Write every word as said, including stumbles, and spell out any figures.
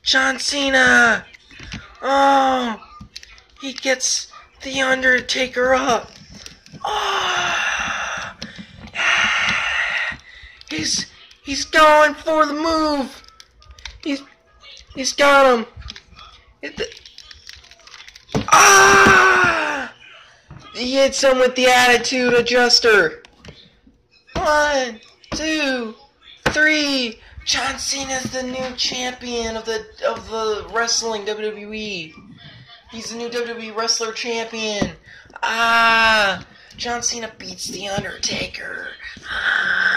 John Cena! Oh! He gets The Undertaker up! Oh! He's, he's going for the move! He's, he's got him! Hit the, ah! He hits him with the attitude adjuster! One, two, three. John Cena's the new champion of the of the wrestling W W E. He's the new W W E wrestler champion. Ah, John Cena beats The Undertaker. Ah.